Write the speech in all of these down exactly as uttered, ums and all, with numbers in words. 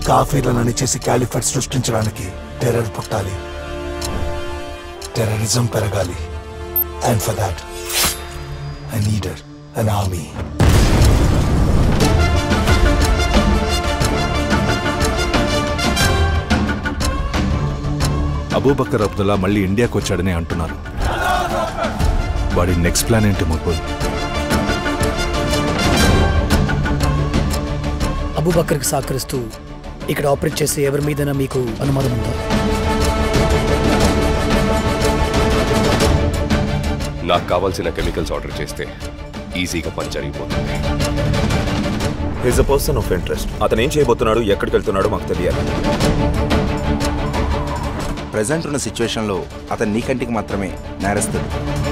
కాఫీర్లను చేసి క్యాలిఫేట్ సృష్టించడానికి టెర్రర్ పుట్టాలి, టెర్రరిజం పెరగాలి. And for that, I needed an army. Abu Bakr Abdullah మళ్ళీ ఇండియాకి వచ్చాడని అంటున్నారు. వాడి నెక్స్ట్ ప్లాన్ ఏంటి మక్బూల్? అబూబకర్కి సహకరిస్తూ ఇక్కడ ఆపరేట్ చేసే ఎవరి మీదైనా మీకు అనుమానం ఉందా? నాకు కావాల్సిన కెమికల్స్ ఆర్డర్ చేస్తే ఈజీగా పని జరిగిపోతుంది. His a person of interest. అతను ఏం చేయబోతున్నాడు, ఎక్కడికి వెళ్తున్నాడో మాకు తెలియాలి. ప్రెజెంట్ ఉన్న సిచ్యువేషన్లో అతను నీ కంటికి మాత్రమే నేరస్తుడు.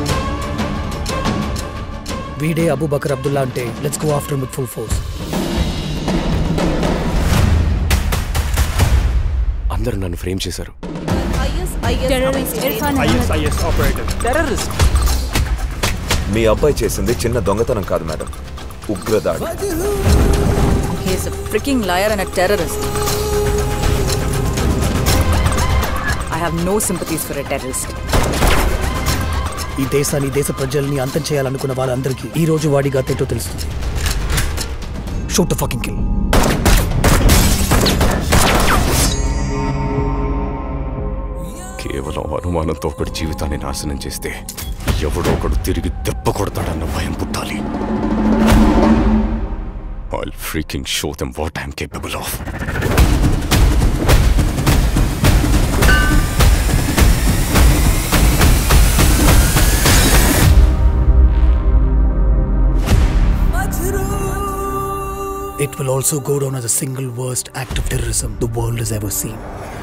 వీడే అబూబకర్ అబ్దుల్లా అంటే let's go after with full force. అందరూ నన్ను ఫ్రేమ్ చేశారు. మీ అబ్బాయి చేసింది చిన్న దొంగతనం కాదు మేడం, ఉగ్రదాడి. He is a freaking liar and a terrorist. I have no sympathies for a terrorist. ఈ దేశాన్ని, దేశ ప్రజల్ని అంతం చేయాలనుకున్న వాళ్ళందరికీ ఈ రోజు వాడి గతేటో తెలుస్తుంది. Shoot the fucking kill. కేవలం అనుమానంతో ఒకటి జీవితాన్ని నాశనం చేస్తే ఎవడో ఒకడు తిరిగి దెబ్బ కొడతాడన్న భయం పుట్టాలి. I'll freaking show them what I'm capable of. It will also go down as the single worst act of terrorism the world has ever seen.